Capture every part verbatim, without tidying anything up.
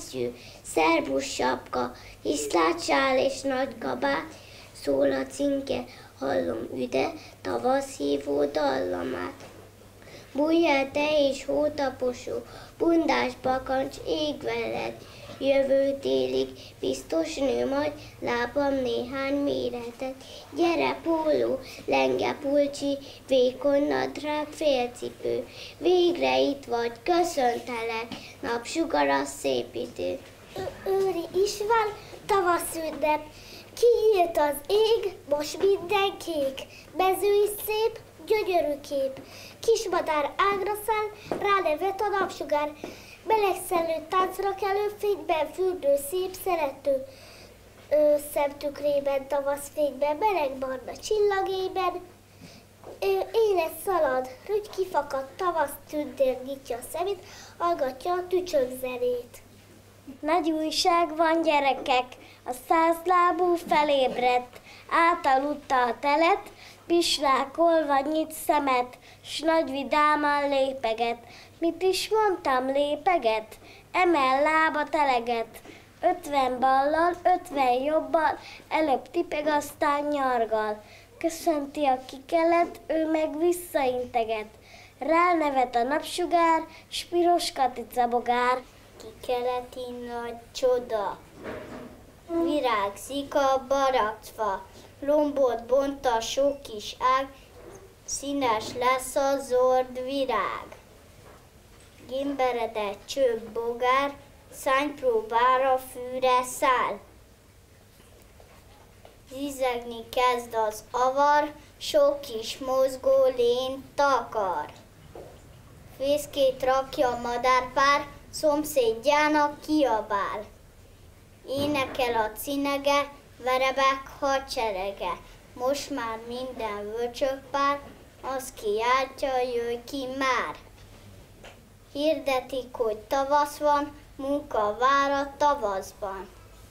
kesztyű, szerbusz sapka, hiszlátsál és nagy kabát, szól a cinke, hallom üde, tavasz hívó dallamát. Bújj el te is hótaposó, bundás bakancs ég veled, jövő télig biztos nő majd lábam néhány méretet. Gyere póló, lenge pulcsi, vékony nadrág, félcipő, végre itt vagy, köszöntelek, napsugara szép idő. Őri is van, tavasz ünnep, kinyílt az ég, most minden kék, mező is szép, gyönyörű kép. Kismadár ágra száll, ránevet a napsugár, melegszenlő táncra kelő fényben, fürdő szép szerető ö, szemtükrében, tavaszfényben, melegbarna csillagében. Élet szalad, rügy kifakadt tavasz, tündér nyitja a szemét, hallgatja a tücsök zenét. Nagy újság van, gyerekek, a százlábú felébredt, átaludta a telet, pislákolva nyit szemet, s nagy vidáman lépeget. Mit is mondtam, lépeget? Emel lába teleget. Ötven ballal, ötven jobbal, előbb tipeg, aztán nyargal. Köszönti a kikelet, ő meg visszainteget. Ránevet a napsugár, s piros katicabogár. Kikeleti nagy csoda, virágzik a baracfa, lombot bont a sok kis ág, színes lesz a zord virág. Gimberedett csőbb bogár, szánypróbára fűre száll. Zizegni kezd az avar, sok kis mozgó lényt takar. Fészkét rakja a madárpár, szomszédjának kiabál. Énekel a cinege, verebek hadserege. Most már minden vöcsökpár, az kiáltja, jöjj ki már. Hirdetik, hogy tavasz van, munka vár a tavaszban.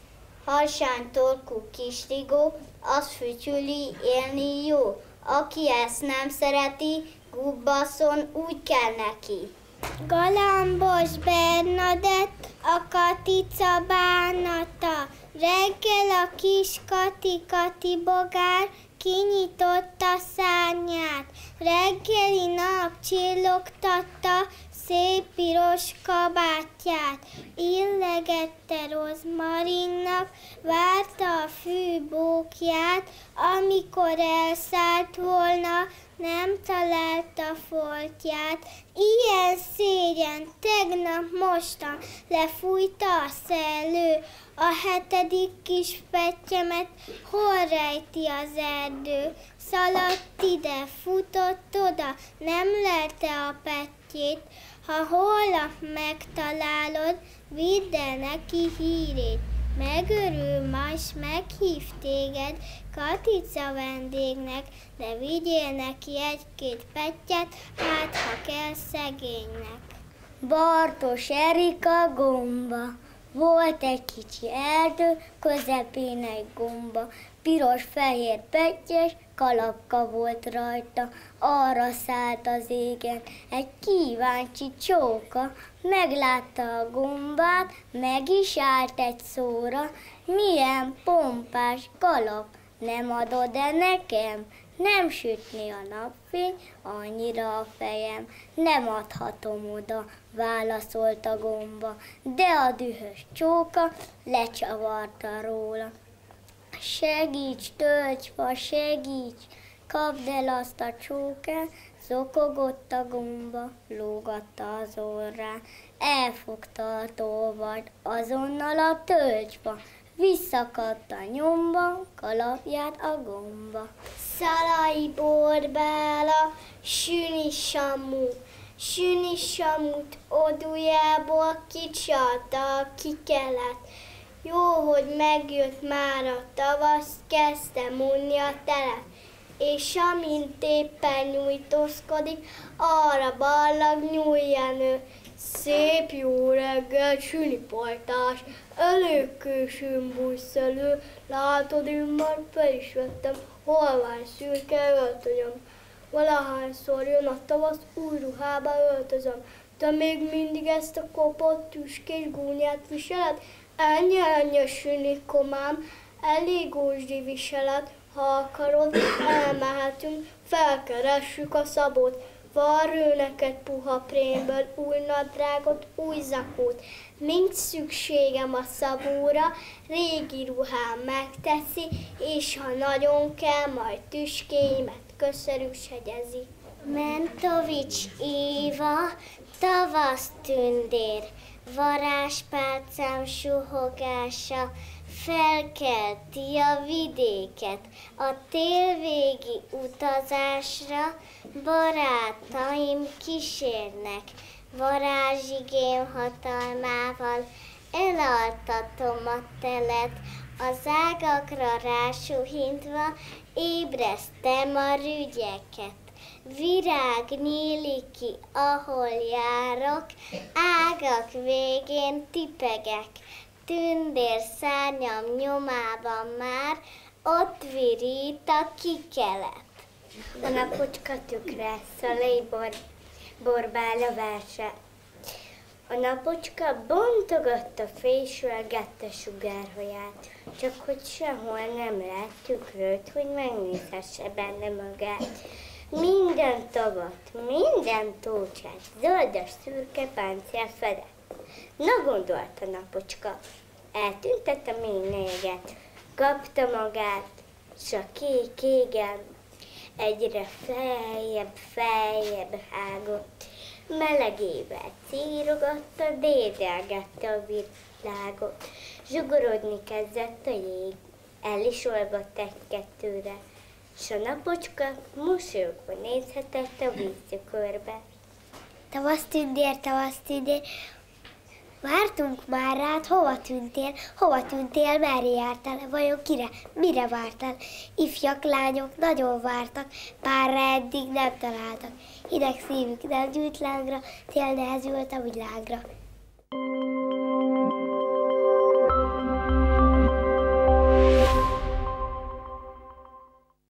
Harsány torkú kisrigó, az fütyüli, élni jó. Aki ezt nem szereti, gubbaszon úgy kell neki. Galambos Bernadett, a Katica bánata. Reggel a kis Kati-Kati bogár kinyitotta szárnyát. Reggeli nap csillogtatta szép piros kabátját. Illegette rozmarinnak, várta a fűbókját, amikor elszállt volna, nem találta foltját. Ilyen szégyen, tegnap mostan lefújta a szellő, a hetedik kis pettyemet hol rejti az erdő. Szaladt ide, futott oda, nem lelte a pettyét, ha holnap megtalálod, vidd el neki hírét. Megörül majd, s meghív téged Katica vendégnek, de vigyél neki egy-két pettyet, hát ha kell szegénynek. Bartos Erika gomba. Volt egy kicsi erdő, közepén egy gomba. Piros-fehér pettyes kalapka volt rajta, arra szállt az égen egy kíváncsi csóka. Meglátta a gombát, meg is állt egy szóra. Milyen pompás kalap, nem adod-e nekem? Nem sütni a napfény, annyira a fejem. Nem adhatom oda, válaszolt a gomba, de a dühös csóka lecsavarta róla. Segíts, tölgyfa, segíts, kapd el azt a csókát, zokogott a gomba, lógatta az orrán. Elfogta a tolvat, azonnal a tölgyfa, visszakadt a nyomba, kalapját a gomba. Szalai borbála, süni samu, süni samut odújából kicsalta a kikelet. Jó, hogy megjött már a tavasz, kezdte munni a telet, és amint éppen nyújtózkodik, arra ballag nyúljan ő. Szép jó reggel, sülipajtás, elég későn bújsz elő, látod, én már fel is vettem, holvány szürke öltönyöm. Valahányszor jön a tavasz, új ruhába öltözöm, Te még mindig ezt a kopott tüskés gúnyát viseled? Ennyi elnyösülni, komám, elég ósdi viselet. Ha akarod, elmehetünk, felkeressük a Szabót. Van rő neked puha prémből, új nadrágot, új zakót. Nincs szükségem a Szabóra, régi ruhám megteszi, és ha nagyon kell, majd tüskéimet köszörűsegyezi. Mentovics Éva, tavasz tündér, varázspálcám suhogása felkelti a vidéket. A télvégi utazásra barátaim kísérnek, varázsigém hatalmával elaltatom a telet, az ágakra rásuhintva ébresztem a rügyeket. Virág nyílik ki, ahol járok, ágak végén tipegek, tündér szárnyam nyomában már, ott virít a kikelet. A napocska tükre, Szalai bor, borbál a verse. A napocska bontogatta, fésülgette sugárhaját, csak hogy sehol nem lát tükröt, hogy megnézhesse benne magát. Minden tavat, minden tócsát, zöldes szürke páncél fedett. Na gondolta napocska, eltüntette még néget, kapta magát, s a kék égen egyre feljebb, feljebb hágott. Melegével círogatta, dédelgette a világot. Zsugorodni kezdett a jég, el is olvadt egy-kettőre, s a napocska mosolyogva nézhetett a víztükörbe. Tavasz tündér, tavasz tündér, vártunk már rád, hova tűntél, hova tűntél, merre jártál, vajon kire, mire vártál? Ifjak, lányok nagyon vártak, párra eddig nem találtak. Hideg szívük nem gyűjt lángra, tél nehezült a világra.